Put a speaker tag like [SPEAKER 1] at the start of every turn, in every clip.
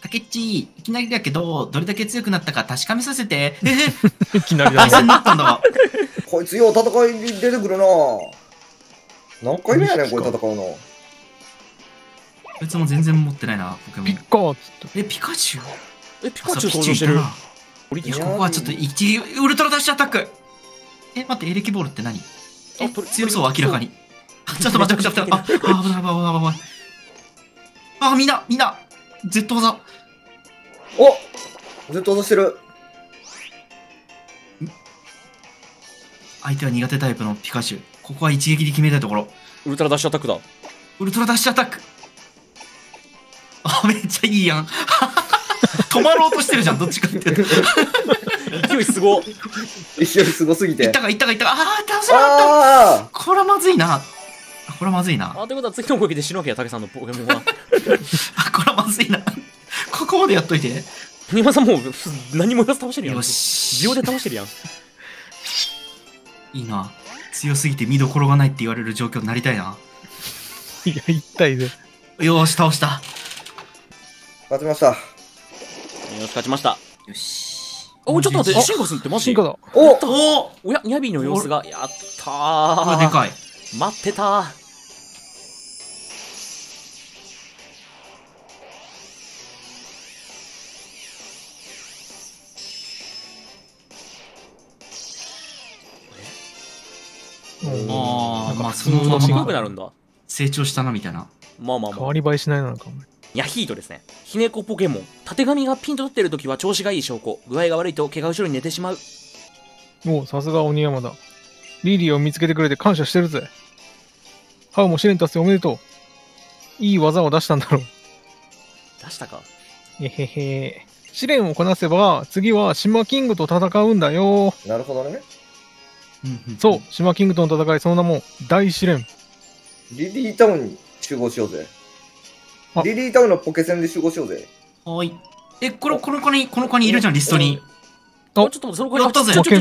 [SPEAKER 1] ケッチ、いきなりだけど、どれだけ強くなったか確かめさせて。
[SPEAKER 2] いきなりだ
[SPEAKER 1] 対戦に
[SPEAKER 2] な。
[SPEAKER 1] なったんだわ。
[SPEAKER 3] こいつよう戦いに出てくるな。何回目やねん、これ戦うの。
[SPEAKER 1] こいつも全然持ってないな、ポケモン。
[SPEAKER 2] ピッカーっつって。
[SPEAKER 1] ピカチュウ。
[SPEAKER 4] ピカチュウ登場してる。
[SPEAKER 1] ここはちょっとウルトラダッシュアタック。待って、エレキボールって何？強そう、明らかに。ちょっと待って、ちょっと待って。危ない、危ない、危ない。みんな、Z 技。
[SPEAKER 3] おずっと落としてる。
[SPEAKER 1] 相手は苦手タイプのピカチュウ。ここは一撃で決めたいところ。
[SPEAKER 4] ウルトラダッシュアタックだ。
[SPEAKER 1] ウルトラダッシュアタック。めっちゃいいやん。止まろうとしてるじゃん、どっちかっていうと。
[SPEAKER 4] 勢いすご。
[SPEAKER 3] 勢いすごすぎて。
[SPEAKER 1] いったか。倒せなかった。これはまずいな。という
[SPEAKER 4] ことは次の攻撃で死ぬわけや、タケさんのポケモンは。
[SPEAKER 1] これはまずいな。ここまでやっといて。
[SPEAKER 4] 今さんもう何もやらず倒してるやん。
[SPEAKER 1] よし。
[SPEAKER 4] 秒で倒してるやん。
[SPEAKER 1] いいな。強すぎて見どころがないって言われる状況になりたいな。
[SPEAKER 2] いや、一体で。
[SPEAKER 1] よーし、倒した。
[SPEAKER 3] 勝ちました。
[SPEAKER 4] よし、勝ちまし
[SPEAKER 1] た。よし。
[SPEAKER 4] お、ちょっと待って、シンゴスってマジ？
[SPEAKER 2] 進化だ。
[SPEAKER 4] おや、ニャビーの様子が、やったー。
[SPEAKER 1] これでかい。
[SPEAKER 4] 待ってたー。
[SPEAKER 1] そのまま
[SPEAKER 4] 強くなるんだ。
[SPEAKER 1] 成長したなみたいな。
[SPEAKER 4] 変
[SPEAKER 2] わり映えしないなのかも。
[SPEAKER 4] ヤヒートですね。ヒネコポケモン。たてがみがピンと立ってるときは調子がいい証拠。具合が悪いと毛が後ろに寝てしまう。
[SPEAKER 2] さすが鬼山だ。リリーを見つけてくれて感謝してるぜ。ハウも試練達成おめでとう。いい技を出したんだろう。
[SPEAKER 4] 出したか。
[SPEAKER 2] へへへ。試練をこなせば、次は島キングと戦うんだよ。
[SPEAKER 3] なるほどね。
[SPEAKER 2] そう、島キングとの戦い、その名も大試練。
[SPEAKER 3] リリータウンに集合しようぜ。リリータウンのポケセンで集合しようぜ。
[SPEAKER 1] はい。この子にいるじゃん、リストに。
[SPEAKER 4] ちょっとその子に。
[SPEAKER 1] やったぜ。
[SPEAKER 4] でも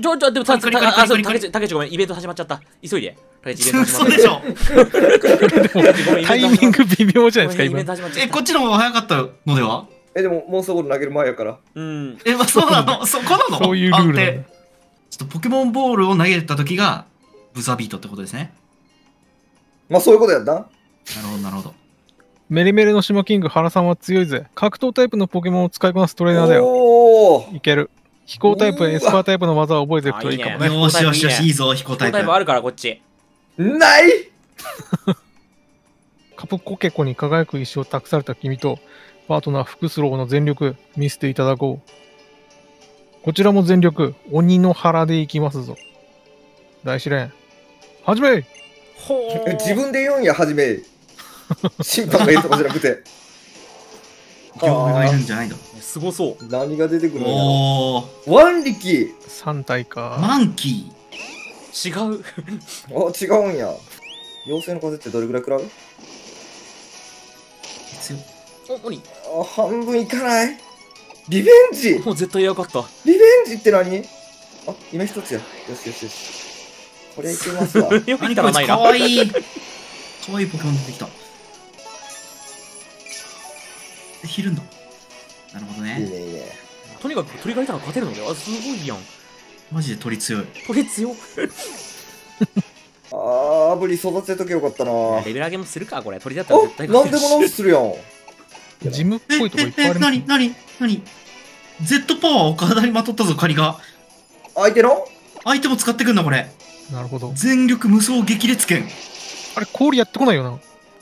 [SPEAKER 4] たけちごめん、イベント始まっちゃった。急いで。
[SPEAKER 1] 嘘でしょ。
[SPEAKER 2] タイミング微妙じゃないですか、今。
[SPEAKER 1] こっちの方が早かったのでは？
[SPEAKER 3] でも、モンスターボール投げる前やから。
[SPEAKER 1] そうなの？そこなの？
[SPEAKER 2] そういうルールなんだ。
[SPEAKER 1] ちょっとポケモンボールを投げた時が、ブザービートってことですね。
[SPEAKER 3] まあ、そういうことやった。
[SPEAKER 1] なるほど。
[SPEAKER 2] メリメリの島キング原さんは強いぜ。格闘タイプのポケモンを使いこなすトレーナーだよ。いける。飛行タイプ、エスパータイプの技を覚えていくといいかもね。
[SPEAKER 1] よし、いいぞ、飛行タイプ。
[SPEAKER 4] 飛行タイプあるから、こっち。
[SPEAKER 3] ない
[SPEAKER 2] カプコケコに輝く石を託された君と、パートナーフクスローの全力、見せていただこう。こちらも全力、鬼の腹でいきますぞ。大試練、始め。
[SPEAKER 3] 自分で言うんや、始め。審判が言うとかじゃなくて。
[SPEAKER 1] 業務がいるんじゃないの？
[SPEAKER 4] すごそう。
[SPEAKER 3] 何が出てくるの？腕力。
[SPEAKER 2] 3体か。
[SPEAKER 1] マンキ
[SPEAKER 4] ー。違う。
[SPEAKER 3] 違うんや。妖精の風ってどれぐらい食らう？半分いかない。リベンジ。
[SPEAKER 4] もう絶対やばかった。
[SPEAKER 3] リベンジって何？今一つや。よし。これいけますわ。
[SPEAKER 1] 何こいつかわいい。かわいいポケモン出てきた。ひるんだ。なるほどね。
[SPEAKER 3] いいね。
[SPEAKER 4] とにかく鳥がいたら勝てるので、すごいやん。
[SPEAKER 1] マジで鳥強い。
[SPEAKER 4] 鳥強。
[SPEAKER 3] アブリ育てとけよかったな。
[SPEAKER 4] レベル上げもするか、これ。鳥だったら絶対
[SPEAKER 3] なんでもノンするやん。
[SPEAKER 2] ジムっぽいとこいっぱいあります。
[SPEAKER 1] 何 ?Z パワーを体にまとったぞ、仮が。
[SPEAKER 3] 相手も
[SPEAKER 1] 使ってくんだ、これ。
[SPEAKER 2] なるほど。
[SPEAKER 1] 全力無双激烈剣。
[SPEAKER 2] あれ、氷やってこないよな。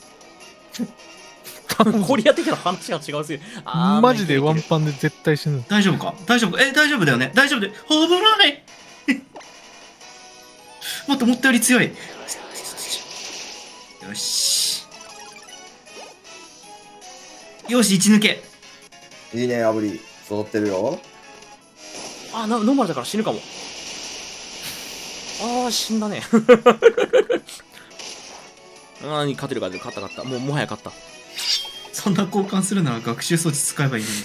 [SPEAKER 4] 氷やってきたら話が違うすぎる。
[SPEAKER 2] マジでワンパンで絶対死ぬ。
[SPEAKER 1] 大丈夫か？大丈夫だよね。大丈夫で。危ないもっと思ったより強い。よし。よし、1抜け。
[SPEAKER 3] いいね、アブリ。育ってるよ。
[SPEAKER 4] ノーマルだから死ぬかも。死んだね。勝った。もはや勝った。
[SPEAKER 1] そんな交換するなら学習装置使えばいいのに。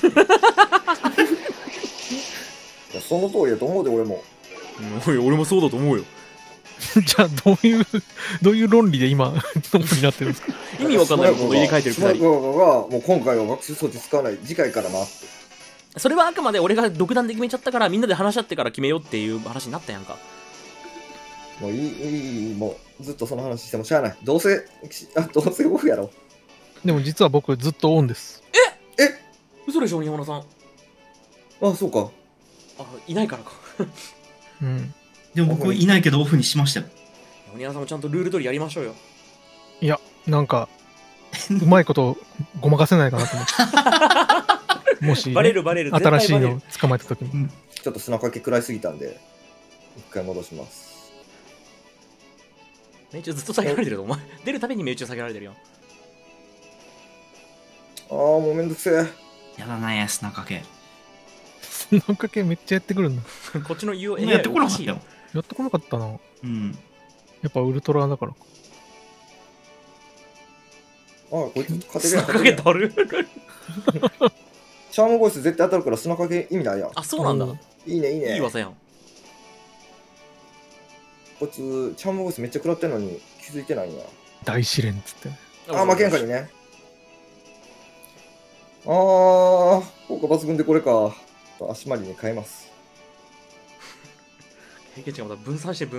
[SPEAKER 3] その通りやと思うで、俺も。
[SPEAKER 4] 俺もそうだと思うよ。
[SPEAKER 2] じゃあ、どういう論理で今、ノートになってるんですか？
[SPEAKER 4] 意味わかんないことを入れ替えてるくらい。
[SPEAKER 3] 島君が、もう今回は学習装置使わない、次回からなって。
[SPEAKER 4] それはあくまで俺が独断で決めちゃったから、みんなで話し合ってから決めようっていう話になったやんか。
[SPEAKER 3] もういい、もうずっとその話してもしゃあない。どうせオフやろ。
[SPEAKER 2] でも実は僕ずっとオンです。
[SPEAKER 4] 嘘でしょ、鬼山さん。
[SPEAKER 3] あ、そうか。
[SPEAKER 4] あ、いないからか。
[SPEAKER 2] うん。
[SPEAKER 1] でも僕いないけどオフにしましたよ。
[SPEAKER 4] 鬼山さんもちゃんとルール通りやりましょうよ。
[SPEAKER 2] いや、なんか、うまいことごまかせないかなと思って。もし、
[SPEAKER 4] バレるバレる。
[SPEAKER 2] 新しいの捕まえたときに。
[SPEAKER 3] ちょっと砂かけ食らいすぎたんで、一回戻します。
[SPEAKER 4] 命中ずっと下げられてるぞ、お前。出るたびに命中下げられてるよ。
[SPEAKER 3] もうめんどくせえ。
[SPEAKER 1] やだなや、砂かけ。
[SPEAKER 2] 砂かけめっちゃやってくるんだ。
[SPEAKER 4] こっちの言う
[SPEAKER 1] やってこなかったよ。
[SPEAKER 2] やってこなかったな。
[SPEAKER 1] うん。
[SPEAKER 2] やっぱウルトラだからか。
[SPEAKER 3] こいつ勝てるやん。
[SPEAKER 4] 砂かけだる。
[SPEAKER 3] チャームボイス絶対当たるから砂かけ意味ないやん。
[SPEAKER 4] あ、そうなんだ。
[SPEAKER 3] いいね、いいね。
[SPEAKER 4] いい技やん。
[SPEAKER 3] こいつ、チャームボイスめっちゃ食らってんのに気づいてないんや。
[SPEAKER 2] 大試練っつって。
[SPEAKER 3] 負けんかにね。効果抜群でこれか。足回りに変えます。
[SPEAKER 4] 経験値がまた分散して。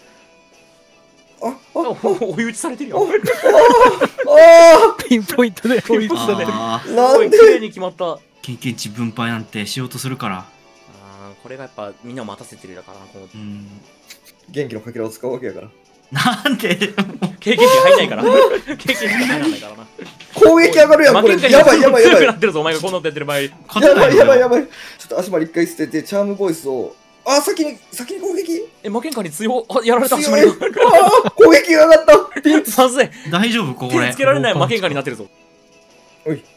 [SPEAKER 3] 追
[SPEAKER 4] 追い打ちされてるよ。
[SPEAKER 2] ピンポイントで追いつされる。
[SPEAKER 3] なんで
[SPEAKER 4] 綺麗に決まった。
[SPEAKER 1] 経験値分配なんてしようとするから。
[SPEAKER 4] これがやっぱみんなを待たせてるだからな。
[SPEAKER 3] 元気のかけらを使うわけやから。
[SPEAKER 1] なんで
[SPEAKER 4] 経験値入んないから。経験値入らないからな。
[SPEAKER 3] 攻撃上がるやん、これ。やばい。
[SPEAKER 4] 強くなってるぞ、お前がこんなことやってる場合。
[SPEAKER 3] やばい。ちょっと足回り一回捨てて、チャームボイスを。先に攻撃。
[SPEAKER 4] 負けんかに強やられた足回りが。
[SPEAKER 3] 攻撃が上がった。
[SPEAKER 4] まずい。
[SPEAKER 1] 大丈夫これ。
[SPEAKER 4] 手つけられない負けんかになってるぞ。
[SPEAKER 3] おい。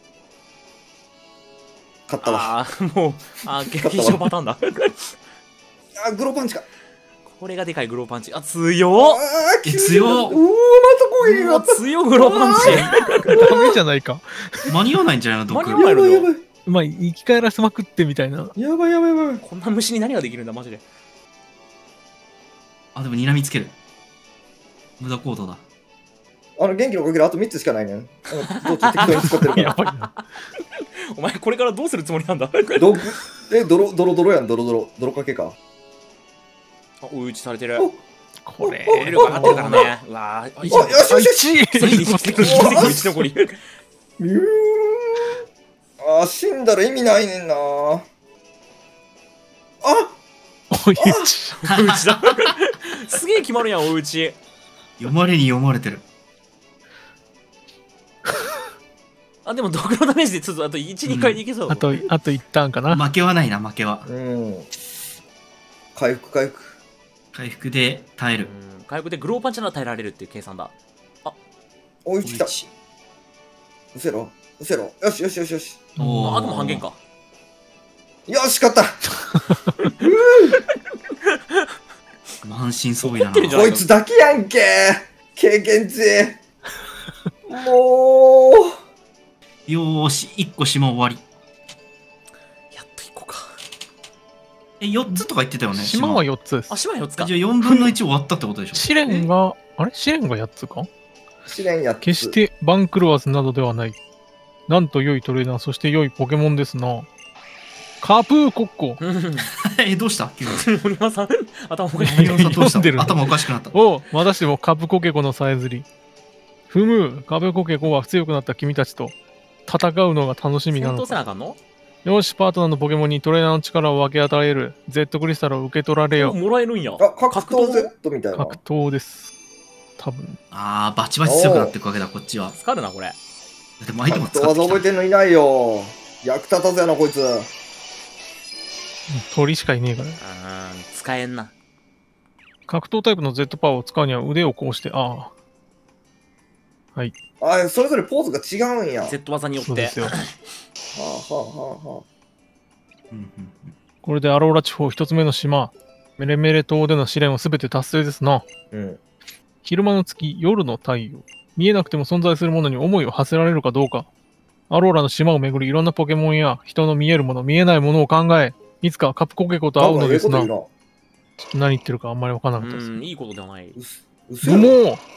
[SPEAKER 3] 勝ったわ。
[SPEAKER 4] もう、劇場パターンだ。
[SPEAKER 3] グローパンチか。
[SPEAKER 4] これがでかいグローパンチ。強っ。
[SPEAKER 1] 強っ。
[SPEAKER 3] また攻撃があった。
[SPEAKER 4] 強グローパンチ。
[SPEAKER 2] ダメじゃないか。
[SPEAKER 1] 間に合わないんじゃないの毒。
[SPEAKER 4] 間に合わないの。
[SPEAKER 2] まあ、生き返らせまくってみたいな。
[SPEAKER 3] やばい。
[SPEAKER 4] こんな虫に何ができるんだ、マジで。
[SPEAKER 1] でも睨みつける。無駄行動だ。
[SPEAKER 3] 元気のかけらあと3つしかないねん。どっち適当に使ってるから。
[SPEAKER 2] やばいな。
[SPEAKER 4] お前これからどうするつもりなんだ。
[SPEAKER 3] ドロやん、ドロかけか。
[SPEAKER 4] 追い打ちされてる。
[SPEAKER 2] これ。
[SPEAKER 4] 霊力上がってるからね。うわ
[SPEAKER 3] よし。
[SPEAKER 4] 1残り。
[SPEAKER 3] 死んだら意味ないねんな。
[SPEAKER 2] 追い打ち。
[SPEAKER 4] 追い打ちだ。すげえ決まるやん、追い打ち。
[SPEAKER 1] 読まれに読まれてる。
[SPEAKER 4] でも毒のダメージでちょっとあと1、2回でいけそうだ。
[SPEAKER 2] あと1ターンかな。
[SPEAKER 1] 負けはないな、負けは。
[SPEAKER 3] 回復。
[SPEAKER 1] 回復で耐える。
[SPEAKER 4] 回復でグローパンチなら耐えられるっていう計算だ。
[SPEAKER 3] 追いつきた。うせろ。よし。
[SPEAKER 4] でも半減か。
[SPEAKER 3] よし、勝った。
[SPEAKER 1] 満身創痍だな。
[SPEAKER 3] こいつだけやんけ。経験値。もう。
[SPEAKER 1] よーし、1個島終わり。
[SPEAKER 4] やっと1個か。
[SPEAKER 1] 4つとか言ってたよね。
[SPEAKER 2] 島は4つです。
[SPEAKER 4] 島は4つか。
[SPEAKER 1] じゃあ4分の1終わったってことでしょ。
[SPEAKER 2] 試練が、試練が8つか。
[SPEAKER 3] 試練8つ。
[SPEAKER 2] 決して番狂わずなどではない。なんと良いトレーナー、そして良いポケモンですな。カプーコッコ。
[SPEAKER 1] どうした
[SPEAKER 4] 森山さん、頭おかし
[SPEAKER 1] い。どうした頭おかしくなった。
[SPEAKER 2] またしてもカプコケコのさえずり。ふむ、カプコケコは強くなった君たちと戦うのが楽しみなのか。よし、パートナーのポケモンにトレーナーの力を分け与える Z クリスタルを受け取られよ。
[SPEAKER 4] もらえるんや。
[SPEAKER 3] 格闘 Z みたいな。
[SPEAKER 2] 格闘です。多分。
[SPEAKER 1] バチバチ強くなっていくわけだ、こっちは。
[SPEAKER 4] 使うな、これ。
[SPEAKER 1] でも相手も使
[SPEAKER 3] ってきた。技覚えてんのいないよ。役立たずやな、こいつ。
[SPEAKER 2] 鳥しかいねえから。
[SPEAKER 4] 使えんな。
[SPEAKER 2] 格闘タイプの Z パワーを使うには腕をこうして、はい。
[SPEAKER 3] それぞれポーズが違うんや。
[SPEAKER 4] Z 技によって。
[SPEAKER 2] そうですよ。
[SPEAKER 3] こ
[SPEAKER 2] れでアローラ地方一つ目の島、メレメレ島での試練は全て達成ですな。昼間の月、夜の太陽。見えなくても存在するものに思いを馳せられるかどうか。アローラの島を巡りいろんなポケモンや人の見えるもの、見えないものを考え、いつかカプコケコと会うのですな。 ちょっと何言ってるかあんまり分からなかったです。
[SPEAKER 4] いいことではない。
[SPEAKER 3] 嘘やろ。
[SPEAKER 2] ブモー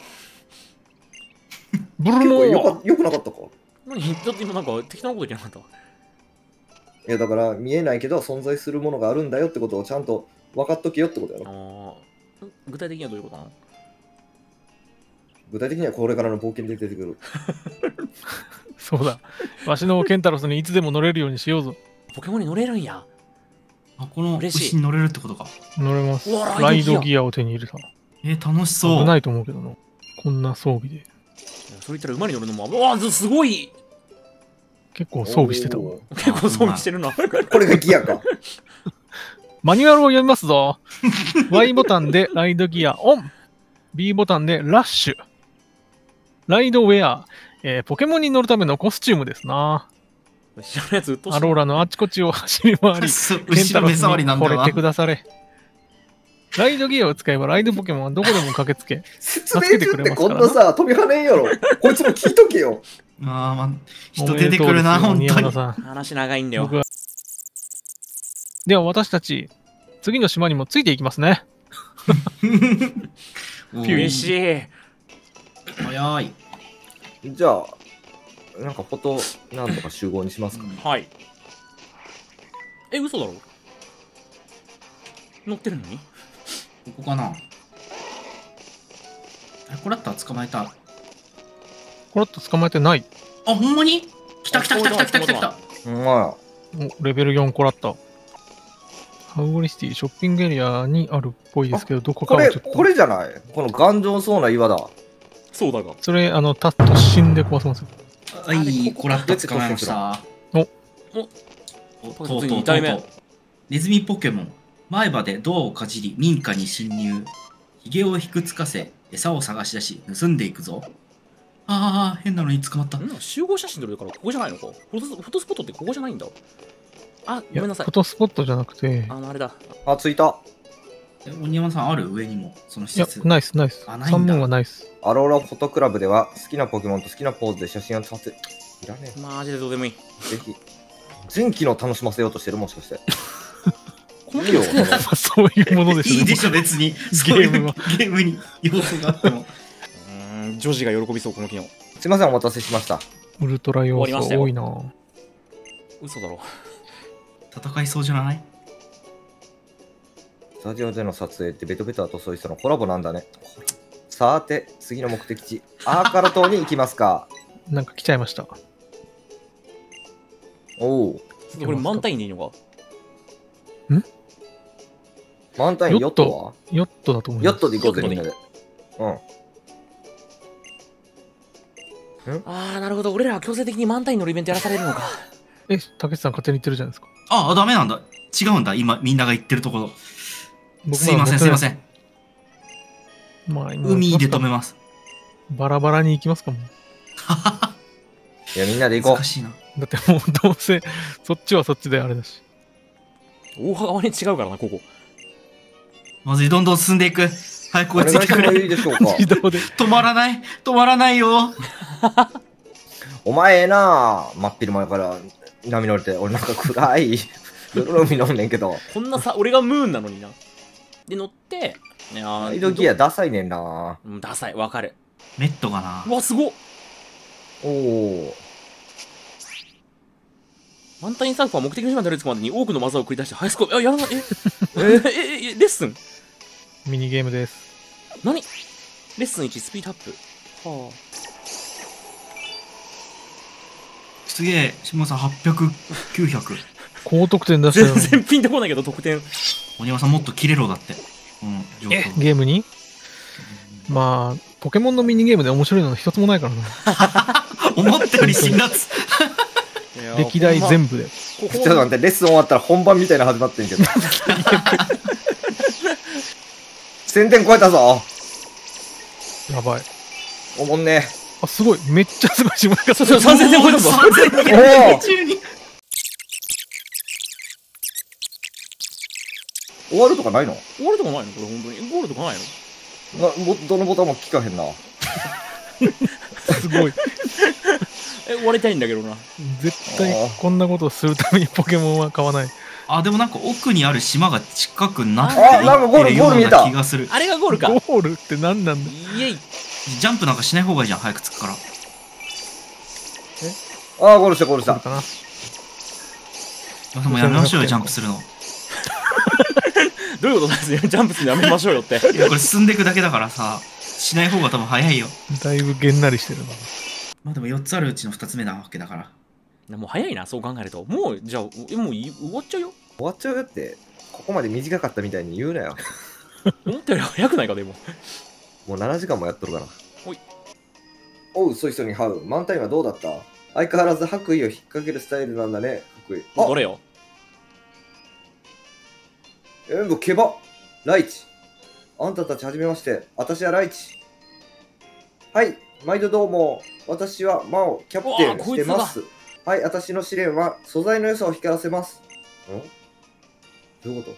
[SPEAKER 2] ブル
[SPEAKER 3] 結構
[SPEAKER 2] モー
[SPEAKER 3] よくなかったか。
[SPEAKER 4] 何だって今なんか適当なこと言ってなかった。
[SPEAKER 3] いやだから見えないけど存在するものがあるんだよってことをちゃんと分かっとけよってことやろ。
[SPEAKER 4] 具体的にはどういうことなの？
[SPEAKER 3] 具体的にはこれからの冒険で出てくる。
[SPEAKER 2] そうだ。わしのケンタロスにいつでも乗れるようにしようぞ。
[SPEAKER 4] ポケモンに乗れるんや。
[SPEAKER 1] あ、この
[SPEAKER 4] 嬉しい
[SPEAKER 1] 牛に乗れるってことか。
[SPEAKER 2] 乗れます。
[SPEAKER 4] うわ
[SPEAKER 2] ライドギアを手に入れた。
[SPEAKER 1] 楽しそう。
[SPEAKER 2] 危ないと思うけどな。こんな装備で。
[SPEAKER 4] それ言ったら馬に乗るのも、うわすごい。
[SPEAKER 2] 結構装備してたわ。
[SPEAKER 3] おー
[SPEAKER 4] 結構装備してるな。
[SPEAKER 3] これがギアか。
[SPEAKER 2] マニュアルを読みますぞ。Y ボタンでライドギアオン。B ボタンでラッシュ。ライドウェア。ポケモンに乗るためのコスチュームですな。
[SPEAKER 4] 知らないやつうっとうしい。
[SPEAKER 2] アローラのあちこちを走り回り、
[SPEAKER 1] そう
[SPEAKER 2] ケンタロスに
[SPEAKER 1] 後ろ目障りなんだよな
[SPEAKER 2] 惚れてくだされ。ライドギアを使えばライドポケモンはどこでも駆けつけ。
[SPEAKER 3] 説明中ってこんなさ、飛び跳ねんやろ。こいつも聞いとけよ。
[SPEAKER 1] まあ、人出てくるな、
[SPEAKER 2] おめでとうですよ
[SPEAKER 1] 本当に。
[SPEAKER 2] 宮本さん
[SPEAKER 4] 話長いんだよ
[SPEAKER 2] 僕。はでは私たち、次の島にもついていきますね。
[SPEAKER 4] 嬉しい。
[SPEAKER 1] 早い。
[SPEAKER 3] じゃあ、なんかフォトなんとか集合にしますか。
[SPEAKER 4] はい。嘘だろ？乗ってるのに？
[SPEAKER 1] ここかな。これだったら捕まえた。
[SPEAKER 2] これだと捕まえてない。
[SPEAKER 1] あ、ほんまに来た来た来た来た来た来た来た。
[SPEAKER 3] ま
[SPEAKER 2] おレベル4コラッタ。ハウゴリシティショッピングエリアにあるっぽいですけど、どこかはちょっと。
[SPEAKER 3] これじゃないこの頑丈そうな岩だ。
[SPEAKER 4] そうだが。
[SPEAKER 2] それ、突進で壊せますよ。
[SPEAKER 1] はい、こらっと捕まえました。
[SPEAKER 2] お
[SPEAKER 1] とうとう
[SPEAKER 4] 2体目。
[SPEAKER 1] ネズミポケモン。前歯でドアをかじり民家に侵入。ヒゲをひくつかせ、餌を探し出し、盗んでいくぞ。ああ、変なのに捕まった。
[SPEAKER 4] 集合写真撮れるからここじゃないのか。フォトスポットってここじゃないんだ。あ、ごめんなさい
[SPEAKER 2] フォ。トスポットじゃなくて、
[SPEAKER 4] あれだ。
[SPEAKER 3] あ、着いた。
[SPEAKER 1] 鬼山さんある上にも、その施
[SPEAKER 2] いや、
[SPEAKER 1] 設。
[SPEAKER 2] ナイス、ナイス。
[SPEAKER 1] あないんだ
[SPEAKER 2] 3問はナイス。
[SPEAKER 3] アローラフォトクラブでは好きなポケモンと好きなポーズで写真を撮って。いらね
[SPEAKER 4] マジでどうでもいい。
[SPEAKER 3] え。ぜひ。全機能楽しませようとしてるもしかして。
[SPEAKER 4] この
[SPEAKER 3] いいよ。
[SPEAKER 2] まあそういうものです
[SPEAKER 1] いいでしょ、別に。そういう
[SPEAKER 2] ゲームは
[SPEAKER 1] ゲームに要素があっても。
[SPEAKER 4] 女児が喜びそう、この機能。
[SPEAKER 3] すいません、お待たせしました。
[SPEAKER 2] ウルトラ要
[SPEAKER 4] 終わりましたよ
[SPEAKER 2] 素多いな。
[SPEAKER 4] 嘘だろ。
[SPEAKER 1] 戦いそうじゃない？
[SPEAKER 3] スタジオでの撮影ってベトベトとソイスとのコラボなんだね。さて、次の目的地、アーカル島に行きますか。
[SPEAKER 2] なんか来ちゃいました。
[SPEAKER 3] おお。
[SPEAKER 4] これ満タインでいいのか？
[SPEAKER 3] 満タインヨットは
[SPEAKER 2] ヨットだと思います。
[SPEAKER 3] ヨットで行こうぜ、
[SPEAKER 4] ヨットで
[SPEAKER 3] みんなで。うん。
[SPEAKER 4] なるほど。俺らは強制的に満タイン乗るイベントやらされるのか。
[SPEAKER 2] たけしさん勝手に言ってるじゃないですか。
[SPEAKER 1] あ、ダメなんだ。違うんだ。今、みんなが言ってるところ。
[SPEAKER 2] 僕
[SPEAKER 1] すいません、すいませ
[SPEAKER 2] ん。
[SPEAKER 1] ん。
[SPEAKER 2] まあ、今
[SPEAKER 1] 海で止めます。
[SPEAKER 2] バラバラに行きますかも。
[SPEAKER 3] いや、みんなで行こ
[SPEAKER 1] 難しいな。
[SPEAKER 2] だってもうどうせ、そっちはそっちであれだし。
[SPEAKER 4] 大幅に違うからな、ここ。
[SPEAKER 1] まずい、どんどん進んでいく。早く
[SPEAKER 3] う。お
[SPEAKER 1] 追いついてく
[SPEAKER 3] 願いしてもいい
[SPEAKER 1] れ。
[SPEAKER 3] でしょうか。
[SPEAKER 2] 自動で。
[SPEAKER 1] 止まらない。止まらないよ。
[SPEAKER 3] お前ええな真っ昼前から波乗れて、俺なんか暗い夜の海飲んねんけど。
[SPEAKER 4] こんなさ、俺がムーンなのにな。で、乗って、
[SPEAKER 3] ライドギアダサいねんな。
[SPEAKER 4] ダサい、わかる。
[SPEAKER 1] メットがな
[SPEAKER 4] う。わ、すごっ。
[SPEAKER 3] おお。
[SPEAKER 4] 満タインサーフは目的の島にたどり着くまでに多くの技を繰り出してハイスコア、やらない、レッスン
[SPEAKER 2] ミニゲームです。
[SPEAKER 4] 何レッスン1、スピードアップ。は
[SPEAKER 1] すげえ。下さん800、900。
[SPEAKER 2] 高得点出
[SPEAKER 4] あ、
[SPEAKER 2] したよ。
[SPEAKER 4] 全然ピンとこないけど、得点。
[SPEAKER 1] 鬼山さんもっと切れろだって。状況。
[SPEAKER 2] ゲームにまあ、ポケモンのミニゲームで面白いの一つもないからな。
[SPEAKER 1] 思ったより辛辣。
[SPEAKER 2] 歴代全部で。
[SPEAKER 3] ちょっと待って、レッスン終わったら本番みたいなの始まってんけど。1000点超えたぞ。
[SPEAKER 2] やばい。
[SPEAKER 3] おもんね。
[SPEAKER 2] あ、すごい。めっちゃすごい。下中
[SPEAKER 4] そうそう、3000点超えたぞ。
[SPEAKER 1] 3212。
[SPEAKER 3] 終わるとかないの
[SPEAKER 4] 終わるとかないのこれ本当に。ゴールとかないの
[SPEAKER 3] どのボタンも聞かへんな。
[SPEAKER 2] すごい。
[SPEAKER 4] 終わりたいんだけどな。
[SPEAKER 2] 絶対こんなことをするためにポケモンは買わない。
[SPEAKER 1] あ、でもなんか奥にある島が近くなって
[SPEAKER 3] あなんかゴール
[SPEAKER 1] いってるよう
[SPEAKER 3] ゴール見えた
[SPEAKER 1] な気がする。
[SPEAKER 4] あれがゴールか。
[SPEAKER 2] ゴールって何なんだ。
[SPEAKER 4] イエイ。
[SPEAKER 1] ジャンプなんかしない方がいいじゃん、早く着くから。
[SPEAKER 3] ああ、ゴールした、ゴールした。
[SPEAKER 2] ゴールかな。
[SPEAKER 1] でもやめましょうよ、ジャンプするの。
[SPEAKER 4] どういうことですよ、ジャンプするのやめましょうよって。
[SPEAKER 1] いや、これ進んでいくだけだからさ、しない方が多分早いよ。
[SPEAKER 2] だいぶげんなりしてるな。
[SPEAKER 1] まあでも4つあるうちの2つ目なわけだから。
[SPEAKER 4] もう早いな、そう考えると。もう、じゃあ、もう終わっちゃうよ。
[SPEAKER 3] 終わっちゃうよって、ここまで短かったみたいに言うなよ。
[SPEAKER 4] 思ったより早くないか、でも。
[SPEAKER 3] もう7時間もやっとるから。
[SPEAKER 4] おい。
[SPEAKER 3] おう、ソイソにハウ。満タイムはどうだった？相変わらず白衣を引っ掛けるスタイルなんだね、白衣。
[SPEAKER 4] どれよ。
[SPEAKER 3] ケバライチ。あんたたちはじめまして。私はライチ。はい、毎度どうも。私はマオ、キャプテンしてます。はい、私の試練は素材の良さを光らせます。どういうこと？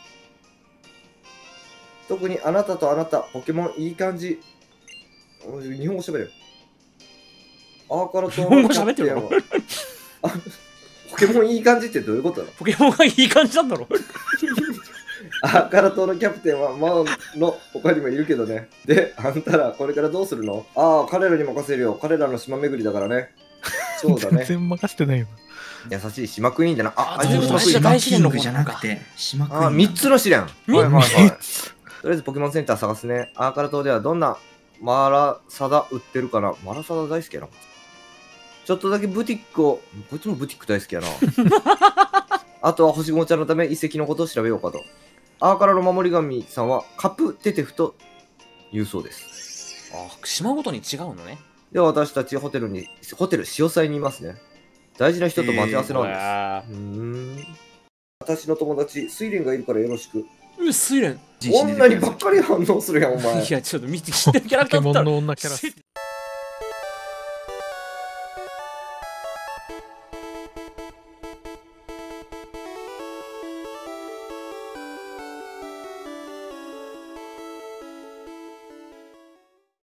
[SPEAKER 3] 特にあなたとあなた、ポケモンいい感じ。日本語喋れよ。アーカラ島のキャプテンは。ポケモンいい感じってどういうことだろう？
[SPEAKER 4] ポケモンがいい感じなんだろ。
[SPEAKER 3] アーカラ島のキャプテンはマオの他にもいるけどね。で、あんたらこれからどうするの？ああ、彼らに任せるよ。彼らの島巡りだからね。そうだね。
[SPEAKER 2] 全然任せてないよ。
[SPEAKER 3] 優しい島クイーンだな。あ、
[SPEAKER 4] あそういうこと
[SPEAKER 1] 島
[SPEAKER 4] 大試練の方
[SPEAKER 1] キングじゃなくて、島クイーン
[SPEAKER 3] あ、
[SPEAKER 1] だ。
[SPEAKER 3] 3つの試練。はいはいはい。
[SPEAKER 2] 三
[SPEAKER 3] とりあえずポケモンセンター探すね。アーカラ島ではどんなマラサダ売ってるかな？マラサダ大好きやな。ちょっとだけブティックを、こいつもブティック大好きやな。あとは星雲ちゃんのため遺跡のことを調べようかと。アーカラの守り神さんはカプテテフと言うそうです。
[SPEAKER 4] あ、島ごとに違うのね。
[SPEAKER 3] では私たちホテル潮祭にいますね。大事な人と待ち合わせなんです。私の友達、睡蓮がいるからよろしく。
[SPEAKER 4] 睡蓮。
[SPEAKER 3] 女にばっかり反応するやん、お前。
[SPEAKER 4] いや、ちょっと見て知ってるキャラクターだったら。
[SPEAKER 2] ポケモンの女キャラ。